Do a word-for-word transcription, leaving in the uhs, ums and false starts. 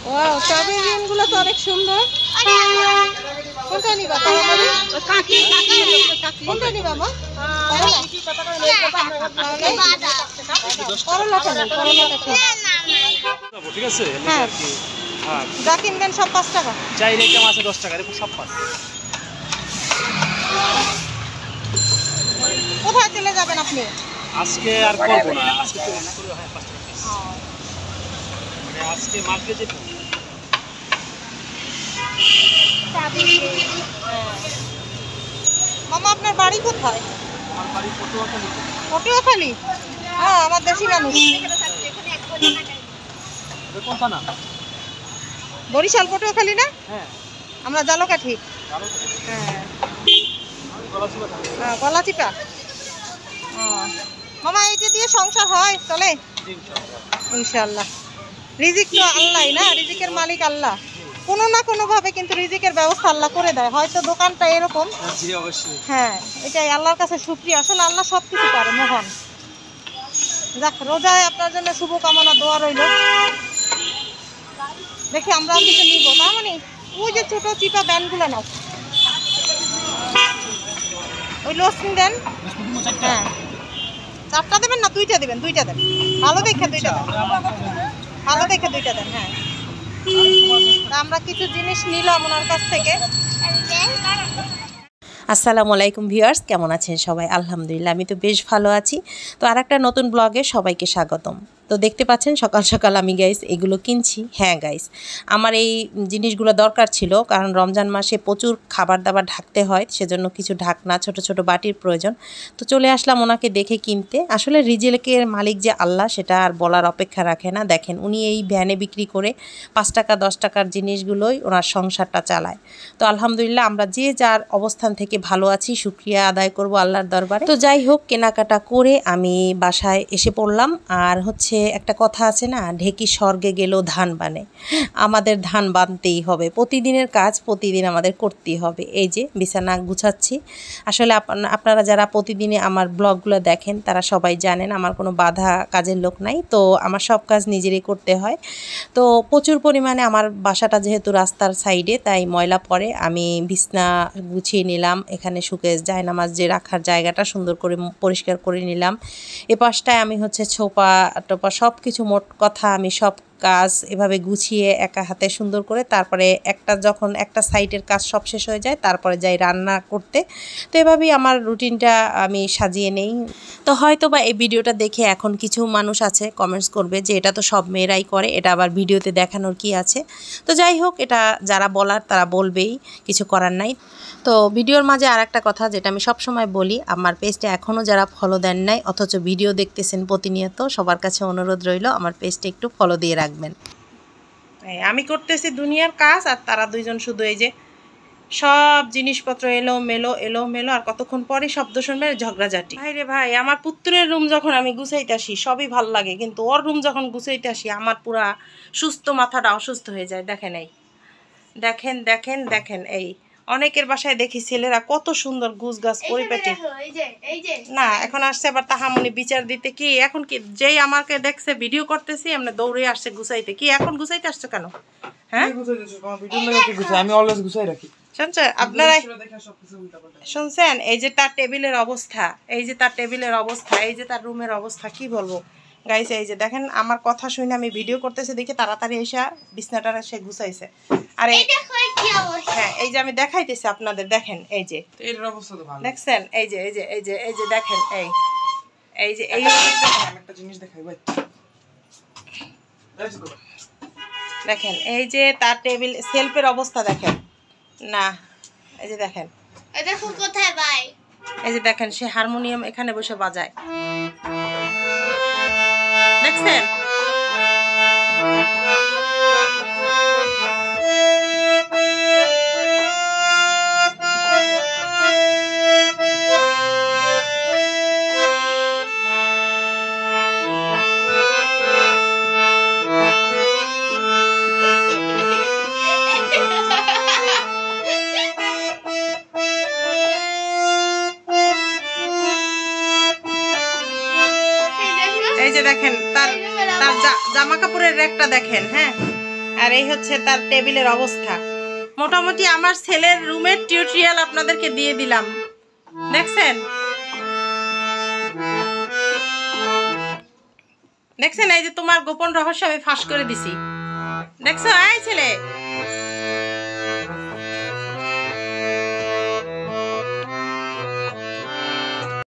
Wow, চাবির রিংগুলো তো অনেক সুন্দর। কোনটা নিবা? তাড়াতাড়ি কাকি কাকি কোনটা নিবা মা? করলা করলা করলাটা ঠিক আছে। হ্যাঁ, যা কিনবেন সব পাঁচ টাকা। চাই রেখে আছে দশ টাকা, সব পাঁচ। কোথায় চলে যাবেন আপনি? আজকে আর করবো না, আজকে তো রান্না করবো। হ্যাঁ, পাঁচ টাকা পিস। মানে আজকে মার্কেটে যেতে মামা আপনার বাড়ি কোথায়? আমার বাড়ি পটুয়াখালী। পটুয়াখালী? হ্যাঁ, আমার দেশি মানুষ। কোন থানা? বরিশাল পটুয়াখালী না? হ্যাঁ, আমরা জালকাঠি। হ্যাঁ, গলাচিপা। মামা এইটা দিয়ে সংসার হয়, চলে? ইনশাআল্লাহ। রিজিক তো আল্লাহ না, রিজিকের মালিক আল্লাহ। কোনো না কোনো ভাবে কিন্তু রিজিকের ব্যবস্থা আল্লাহ করে দেয়। হয়তো দোকানটা এরকম। জি অবশ্যই। হ্যাঁ, এটাই আল্লাহর কাছে শুকরিয়া। আসলে আল্লাহ সব কিছু পারে, মহান। যাক, রোজায় আপনার জন্য শুভকামনা, দোয়া রইল। দেখি আমরা কিছু নিব। তার মানে ওই যে ছোট চিপা ব্যান্ডগুলো নাও, ওই লস্যি দেন। হ্যাঁ, চারটা দেবেন না দুইটা দেবেন? দুইটা দেন, ভালো দেখে দুইটা দেন, ভালো দেখে দুইটা দেন। হ্যাঁ, আমরা কিছু জিনিস নিলাম ওনার কাছ থেকে। আসসালামু আলাইকুম ভিউয়ার্স, কেমন আছেন সবাই? আলহামদুলিল্লাহ, আমি তো বেশ ভালো আছি। তো আর একটা নতুন ব্লগে সবাইকে স্বাগতম। তো দেখতে পাচ্ছেন সকাল সকাল আমি গাইস এগুলো কিনছি। হ্যাঁ গাইস, আমার এই জিনিসগুলো দরকার ছিল, কারণ রমজান মাসে প্রচুর খাবার দাবার ঢাকতে হয়, সেজন্য কিছু ঢাকনা, ছোট ছোট বাটির প্রয়োজন। তো চলে আসলাম ওনাকে দেখে কিনতে। আসলে রিজিকের মালিক যে আল্লাহ, সেটা আর বলার অপেক্ষা রাখে না। দেখেন, উনি এই ভ্যানে বিক্রি করে পাঁচ টাকা দশ টাকার জিনিসগুলোই ওনার সংসারটা চালায়। তো আলহামদুলিল্লাহ, আমরা যে যার অবস্থান থেকে ভালো আছি, শুকরিয়া আদায় করব আল্লাহর দরবারে। তো যাই হোক, কেনাকাটা করে আমি বাসায় এসে পড়লাম। আর হচ্ছে একটা কথা আছে না, ঢেকি স্বর্গে গেলেও ধান বানে। আমাদের ধান বানতেই হবে, প্রতিদিনের কাজ প্রতিদিন আমাদের করতেই হবে। এই যে বিছানা গুছাচ্ছি। আসলে আপনারা যারা প্রতিদিনে আমার ব্লগগুলো দেখেন তারা সবাই জানেন আমার কোনো বাধা কাজের লোক নাই। তো আমার সব কাজ নিজেরই করতে হয়। তো প্রচুর পরিমাণে আমার বাসাটা যেহেতু রাস্তার সাইডে, তাই ময়লা পড়ে। আমি বিছনা গুছিয়ে নিলাম, এখানে শুকে জায়নামাজ যে রাখার জায়গাটা সুন্দর করে পরিষ্কার করে নিলাম। এ পাশটায় আমি হচ্ছে ছোপা টোপা সব কিছু, মোট কথা আমি সব কাজ এভাবে গুছিয়ে একা হাতে সুন্দর করে, তারপরে একটা যখন একটা সাইডের কাজ সব শেষ হয়ে যায়, তারপরে যাই রান্না করতে। তো এভাবেই আমার রুটিনটা আমি সাজিয়ে নেই। তো হয়তো বা এই ভিডিওটা দেখে এখন কিছু মানুষ আছে কমেন্টস করবে যে এটা তো সব মেয়েরাই করে, এটা আবার ভিডিওতে দেখানোর কি আছে। তো যাই হোক, এটা যারা বলার তারা বলবেই, কিছু করার নাই। তো ভিডিওর মাঝে আর একটা কথা যেটা আমি সবসময় বলি, আমার পেজটা এখনও যারা ফলো দেন নাই অথচ ভিডিও দেখতেছেন প্রতিনিয়ত, সবার কাছে অনুরোধ রইল আমার পেজটা একটু ফলো দিয়ে রাখবেন। আমি করতেছি দুনিয়ার কাজ আর তারা দুইজন শুধু এই যে সব জিনিসপত্র এলো মেলো এলো মেলো, আর কতক্ষণ পরে শব্দ শুনবে ঝগড়াঝাটি। ভাই রে ভাই, আমার পুত্রের রুম যখন আমি গুছাইতে আসি সবই ভাল লাগে, কিন্তু ওর রুম যখন গুছাইতে আসি আমার পুরা সুস্থ মাথাটা অসুস্থ হয়ে যায়। দেখেন এই দেখেন দেখেন দেখেন এই অনেকের বাসায় দেখি ছেলেরা কত সুন্দর গুছ গাছ পরিপাটি। না, এখন আসছে আবার তাহামনি বিচার দিতে। কি এখন কি যেই আমাকে দেখছে ভিডিও করতেছি এমনি দৌড়ে আসছে গুছাইতে। কি এখন গুছাইতে আসছো কেন? হ্যাঁ, আমি অলওয়েজ গুছাই রাখি। শুনছেন আপনারা? শুনছেন এই যে তার টেবিলের অবস্থা, এই যে তার টেবিলের অবস্থা, এই যে তার রুমের অবস্থা, কি বলবো গাইস। এই যে দেখেন, আমার কথা শুনে আমি ভিডিও করতেছি দেখে তাড়াতাড়ি এসে বিছনাটা সে গুছাইছে। আর হ্যাঁ, এই যে আমি দেখাইতেছি আপনাদের, দেখেন এই যে দেখছেন, এই যে এই যে এই যে এই যে দেখেন, এই এই যে এই একটা জিনিস দেখাই ভাই, দেখেন এই যে তার টেবিল সেলফের অবস্থা দেখেন না। এই যে দেখেন, কোথায় ভাই, এই যে দেখেন সে হারমোনিয়াম এখানে বসে বাজায়, দেখছেন? এই যে দেখেন তার তার জামা কাপড়ের রেকটা দেখেন। হ্যাঁ, আর এই হচ্ছে তার টেবিলের অবস্থা। মোটামুটি আমার ছেলের রুমের টিউটোরিয়াল আপনাদেরকে দিয়ে দিলাম, দেখছেন দেখছেন এই যে তোমার গোপন রহস্য আমি ফাঁস করে দিছি, দেখছো এই ছেলে।